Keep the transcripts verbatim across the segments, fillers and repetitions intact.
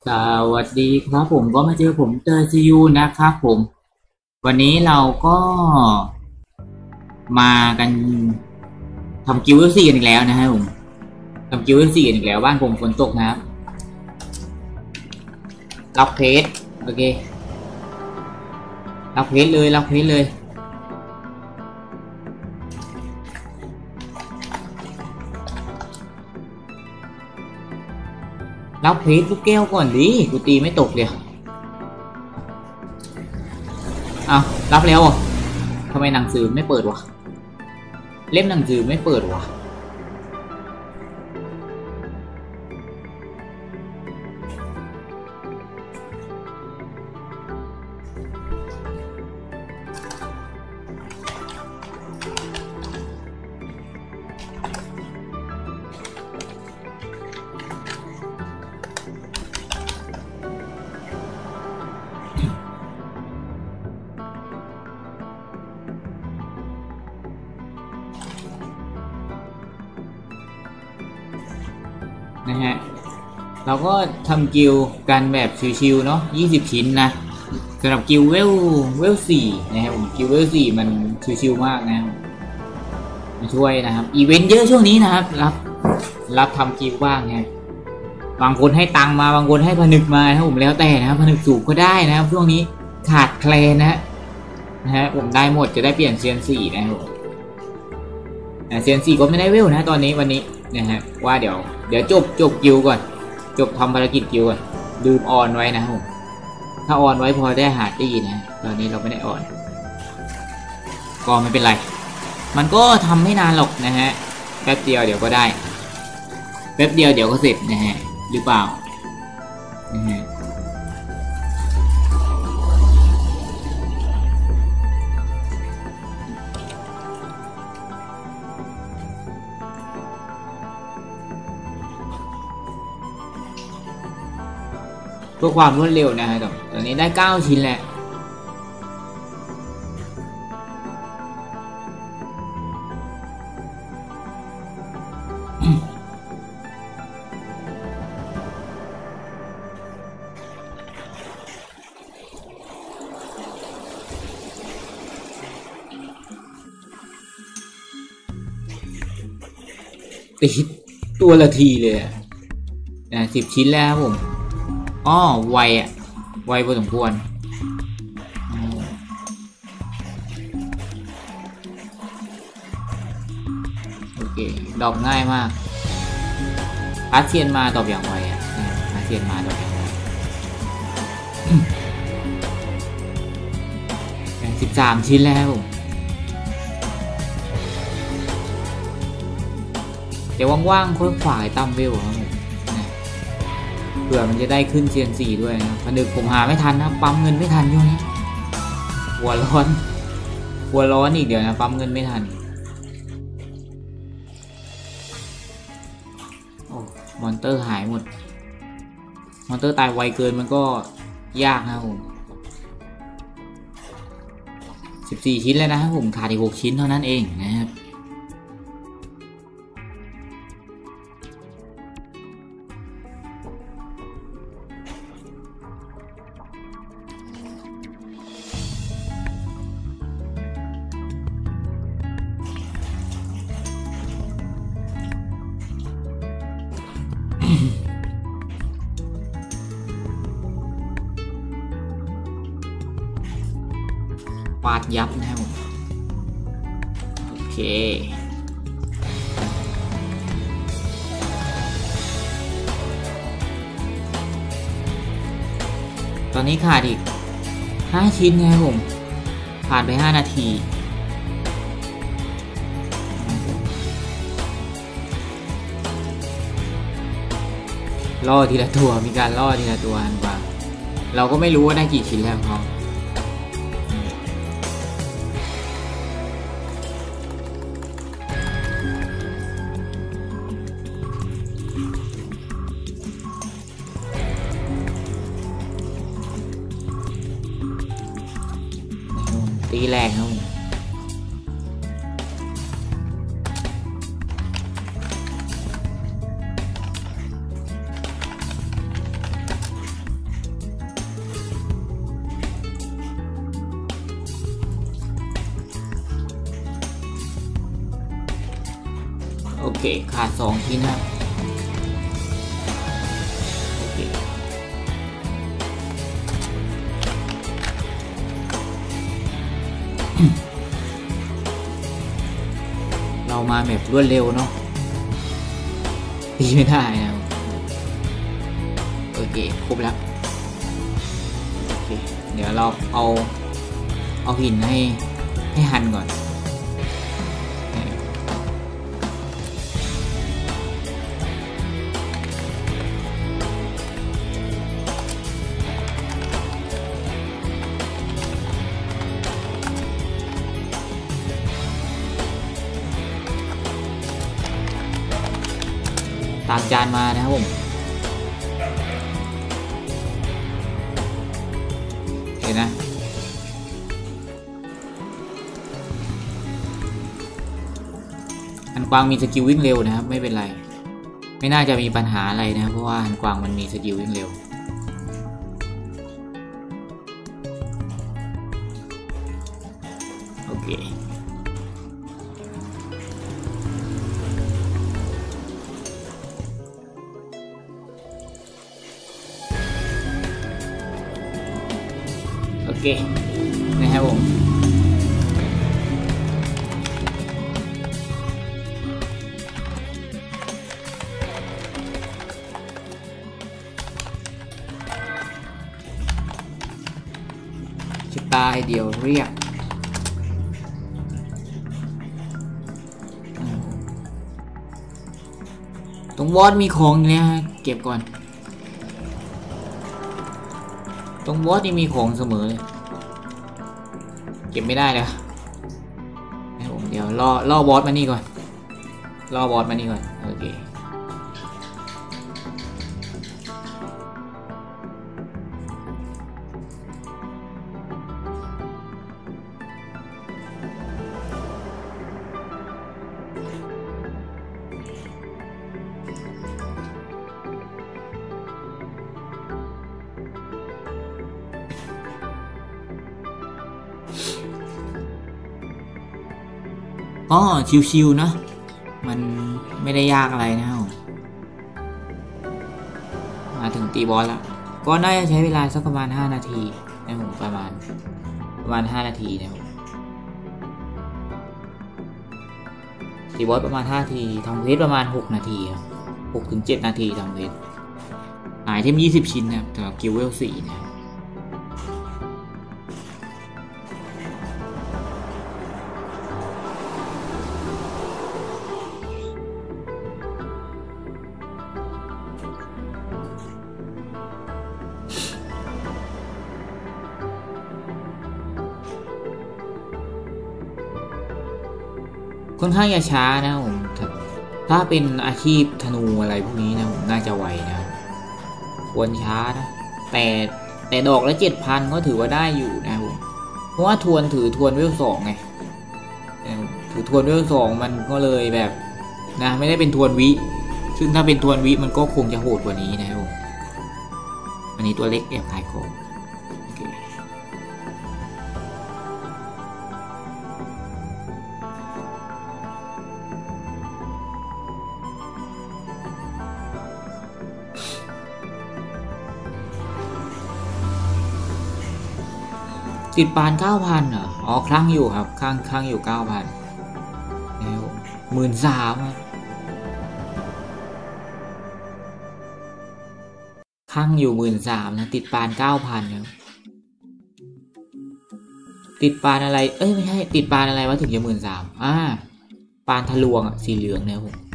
สวัสดีครับผมก็มาเจอผมเตอร์ซียูนะครับผมวันนี้เราก็มากันทำกิวเอลซีกันอีกแล้วนะครับผมทำกิวเอลซีกันอีกแล้วบ้านผมฝนตกนะครับรับเพจโอเครับเพจเลยรับเพจเลยรับเพจลูกแก้วก่อนดิกูตีไม่ตกเลยอ้าวรับแล้วอ่ะทำไมหนังสือไม่เปิดวะเล่มหนังสือไม่เปิดวะนะฮะเราก็ทำกิลกันแบบชิวๆเนาะยี่สิบชิ้นนะสำหรับกิลเวลเวลสี่นะครับผมกิลเวลสี่มันชิวๆมากนะมาช่วยนะครับอีเวนต์เยอะช่วงนี้นะครับรับรับทำกิลบ้างไงบางคนให้ตังมาบางคนให้ผนึกมานะครับผมแล้วแต่นะครับผนึกสูบก็ได้นะครับช่วงนี้ขาดแคลนนะนะฮะผมได้หมดจะได้เปลี่ยนเซียนสี่นะครับเซียนสี่ก็ไม่ได้เวลนะตอนนี้วันนี้นะฮะว่าเดี๋ยวเดี๋ยวจบจบกิลก่อนจบทำภารกิจกิลก่อนลืมออนไว้นะครับผมถ้าออนไว้พอได้หาตีนะตอนนี้เราไม่ได้ออนก็ไม่เป็นไรมันก็ทำไม่นานหรอกนะฮะแป๊บเดียวเดี๋ยวก็ได้แป๊บเดียวเดี๋ยวก็เสร็จนะฮะหรือเปล่านะฮะเพื่อความรวดเร็วนะฮะตอนนี้ได้เก้าชิ้นแล้วติดตัวละทีเลยนะสิบชิ้นแล้วครับผมอ้อไวอ่ะไวพอสมควรโอเคดอกง่ายมากอาเซียนมาตอบอย่างไวอ่ะอาเซียนมาตอบอย่างไวสิบสามชิ้นแล้วผมเดี๋ยวว่างๆค่อยฝ่ายตั้มเวลครับผมเผื่อมันจะได้ขึ้นเซียนสี่ด้วยนะผนึกผมหาไม่ทันนะปั๊มเงินไม่ทันช่วงนี้หัวร้อนหัวร้อนอีกเดี๋ยวนะปั๊มเงินไม่ทันโอ้มอนเตอร์หายหมดมอนเตอร์ตายไวเกินมันก็ยากนะผมสิบสี่ชิ้นแล้วนะครับผมขาดอีกหกชิ้นเท่านั้นเองนะครับปาดยับนะครับผมโอเคตอนนี้ขาดอีกห้าชิ้นนะครับผมผ่านไปห้านาทีล่อทีละตัวมีการล่อทีละตัวกันกว่าเราก็ไม่รู้ว่าได้กี่ชิ้นแล้วเขาตีแรงครับเคขาดสองชิ้นนะโอเคเรามาแบบรวดเร็วเนาะตีไม่ได้นะโอเคครบแล้วโอเคเดี๋ยวเราเอาเอาหินให้ให้หั่นก่อนตามจานมานะครับผมเห็นนะฮันกวางมีสกิลวิ่งเร็วนะครับไม่เป็นไรไม่น่าจะมีปัญหาอะไรนะเพราะว่าฮันกวางมันมีสกิลวิ่งเร็วโอเคโอเคนะครับผมตายเดียวเรียกตรงวอดมีของอยู่เนี่ยเก็บก่อนตรงวอดนี่มีของเสมอเลยเก็บไม่ได้เลยเดี๋ยวล่อล่อบอสมานี่ก่อนล่อบอสมานี่ก่อนโอเคอ๋อชิวๆนะมันไม่ได้ยากอะไรนะครับมาถึงตีบอสแล้วก็น่าจะใช้เวลาสักประมาณห้านาทีนะผมประมาณประมาณห้านาทีนะครับตีบอสประมาณห้านาทีทำเควสประมาณหกนาทีครับหกถึงเจ็ดนาทีทำเควสหายเทมยี่สิบชิ้นนะครับสำหรับกิลเวลสี่นะค่อนข้างจะช้านะผมถ้าเป็นอาชีพธนูอะไรพวกนี้นะผมน่าจะไวนะควรช้านะแต่แต่ดอกละเจ็ดพันก็ถือว่าได้อยู่นะผมเพราะว่าทวนถือทวนเวลสองไงถือทวนเวลสองมันก็เลยแบบนะไม่ได้เป็นทวนวิซึ่งถ้าเป็นทวนวิมันก็คงจะโหดกว่านี้นะครับผมอันนี้ตัวเล็กแอบขายของติดปานเก้าพันเหรออ๋อคลั่งอยู่ครับคลั่งคลั่งอยู่เก้าพันแล้วหมื่นสามคลั่งอยู่หมื่นสามนะติดปานเก้าพันครับติดปานอะไรเอ้ยไม่ใช่ติดปานอะไรวะถึงจะหมื่นสามอ่าปานทะลวงอ่ะสีเหลืองเนี่ยผม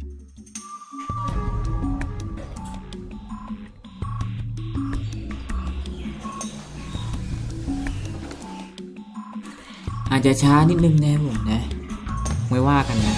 อาจจะช้านิดนึงนะผมนะไม่ว่ากันนะ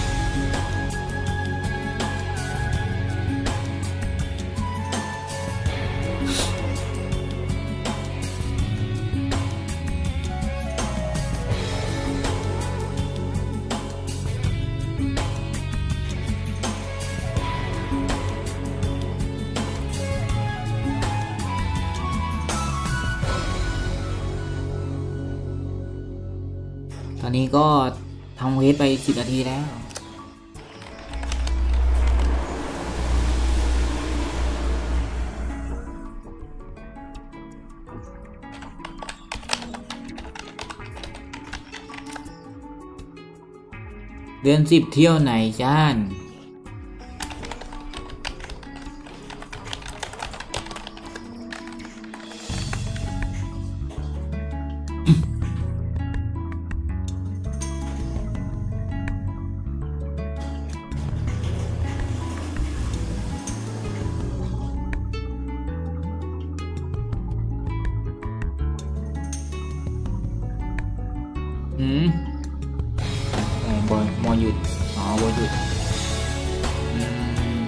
ตอนนี้ก็ทำเวทไปสิบนาทีแล้วเดือนสิบเที่ยวไหนจ้านอืมอ๋อบอยมอหยุดอ๋อบอยหยุดอืม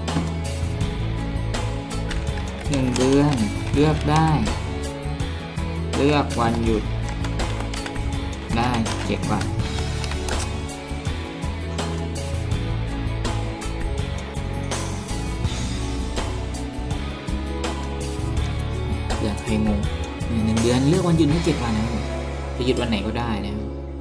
หนึ่งเดือนเลือกได้เลือกวันหยุดได้เจ็ดวันเดือนใครงงหนึ่งเดือนเลือกวันหยุดให้เจ็ดวันนะครับจะหยุดวันไหนก็ได้นะครับ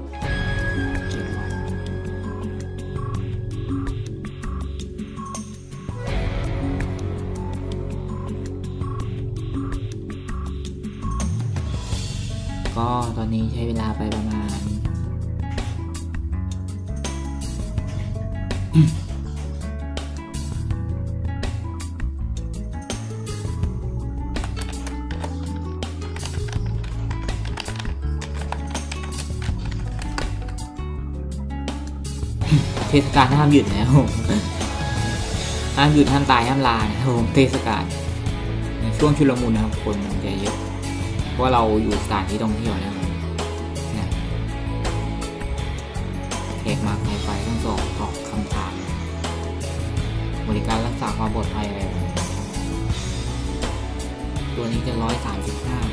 ก็ตอนนี้ใช้เวลาไปประมาณเทศกาลห้ามหยุดนะครับผมห้ามหยุดห้ามตายห้ามลานะครับผมเทศกาลในช่วงชุลมุนนะครับคนมันจะเยอะเพราะเราอยู่สถานที่ท่องเที่ยวนะครับนะแขกมาใครไปต้องสอบตอบคำถามบริการรักษาความปลอดภัยอะไรตัวนี้จะร้อยสามสิบห้า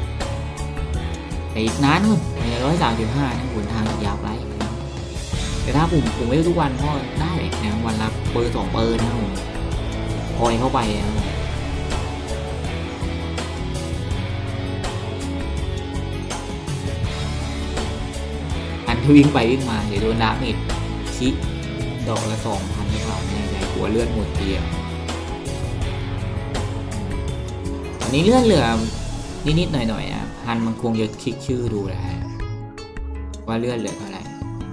แต่อีกนานนู่นในร้อยสามสิบห้านะหนทางยาวไกลแต่ถ้าผมผมไม่ได้ทุกวันก็ได้นะวันละเปอร์สองเปอร์นะผมพอยเข้าไปนะอันที่วิ่งไปวิ่งมาเดี๋ยวโดนดาเมจชิดอกละสองพันหรือเปล่าในใจหัวเลือดหมดเตียตอนนี้เลือดเหลือนิดๆหน่อยๆอ่ะพันมันคงจะคลิกชื่อดูแหละว่าเลือดเหลือเท่าไหร่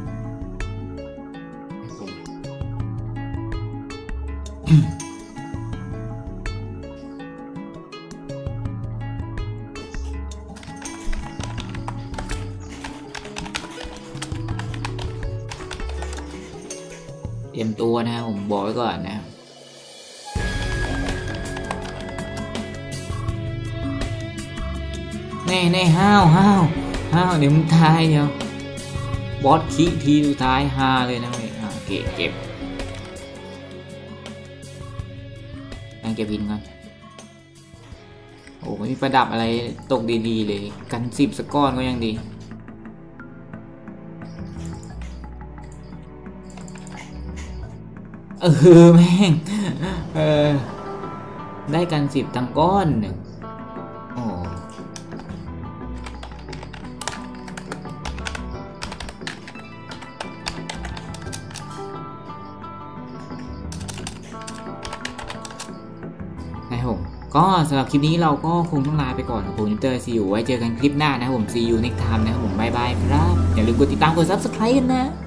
เตรียมตัวนะครับผมบอกไว้ก่อนนะครับแน่แน่ห้าวห้าวห้าวเดี๋ยวมึงตายเดี๋ยวบอสขี้ทีสุดท้ายฮาเลยนะเว้ยเก็บเก็บยังเก็บวินก่อนโอ้ไม่มีประดับอะไรตกดีๆเลยกันสิบสก้อนก็ยังดีเออแม่งเออได้กันสิบตังก้อนหนึ่งโอ้นะครับผมก็สำหรับคลิปนี้เราก็คงต้องลาไปก่อนผมเตอร์ซีอูไว้เจอกันคลิปหน้านะครับผม see you next time นะครับผมบายบายครับอย่าลืมกดติดตามกด ซับสไครบ์ กันนะ